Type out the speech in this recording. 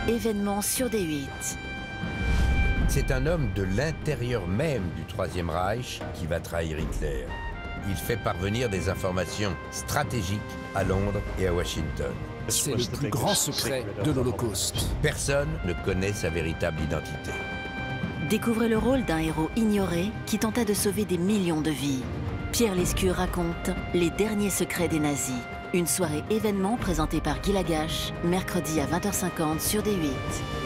Événement sur D8. C'est un homme de l'intérieur même du Troisième Reich qui va trahir Hitler. Il fait parvenir des informations stratégiques à Londres et à Washington. C'est le plus grand secret de l'Holocauste. Personne ne connaît sa véritable identité. Découvrez le rôle d'un héros ignoré qui tenta de sauver des millions de vies. Pierre Lescure raconte les derniers secrets des nazis. Une soirée événement présentée par Guy Lagache, mercredi à 20h50 sur D8.